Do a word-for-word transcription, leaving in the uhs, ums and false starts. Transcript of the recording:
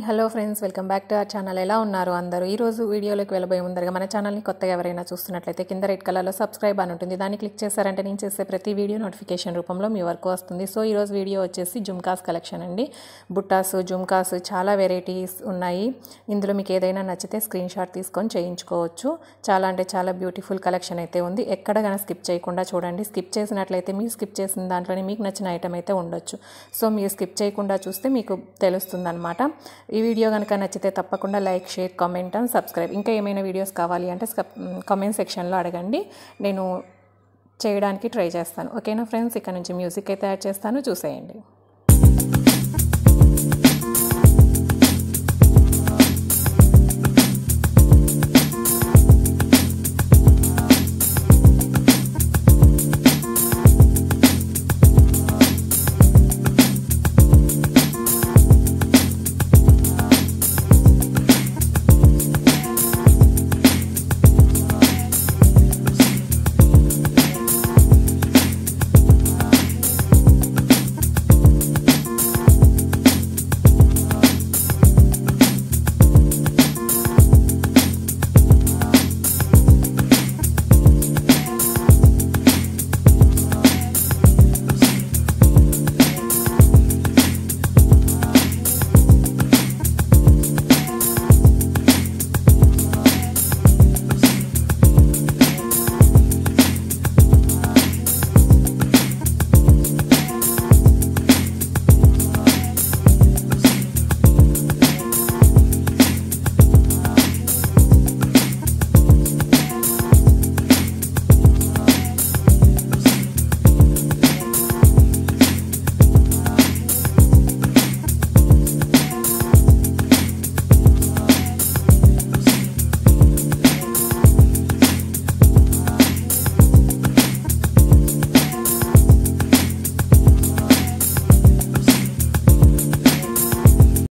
Hello friends, welcome back to our channel. ఎలా ఉన్నారు అందరూ? ఈ రోజు వీడియోలోకి వెళ్ళబోయే ముందరగా మన ఛానల్ని కొత్తగా ఎవరైనా చూస్తున్నట్లయితే కింద రెడ్ కలర్లో సబ్స్క్రైబ్ అని ఉంటుంది. దాన్ని క్లిక్ చేశారంటే నేను చేసే ప్రతి వీడియో నోటిఫికేషన్ రూపంలో మీ వరకు వస్తుంది. సో ఈరోజు వీడియో వచ్చేసి జుమ్కాస్ కలెక్షన్ అండి. బుట్టాసు, జుమ్కాస్ చాలా వెరైటీస్ ఉన్నాయి. ఇందులో మీకు ఏదైనా నచ్చితే స్క్రీన్ షాట్ తీసుకొని చేయించుకోవచ్చు. చాలా అంటే చాలా బ్యూటిఫుల్ కలెక్షన్ అయితే ఉంది. ఎక్కడ కానీ స్కిప్ చేయకుండా చూడండి. స్కిప్ చేసినట్లయితే మీరు స్కిప్ చేసిన దాంట్లోనే మీకు నచ్చిన ఐటమ్ అయితే ఉండొచ్చు. సో మీరు స్కిప్ చేయకుండా చూస్తే మీకు తెలుస్తుంది అనమాట. ఈ వీడియో కనుక నచ్చితే తప్పకుండా like, share, comment and subscribe. ఇంకా ఏమైనా వీడియోస్ కావాలి అంటే కామెంట్ సెక్షన్లో అడగండి, నేను చేయడానికి ట్రై చేస్తాను. ఓకేనా ఫ్రెండ్స్? ఇక్కడ నుంచి మ్యూజిక్ అయితే యాడ్ చేస్తాను, చూసేయండి.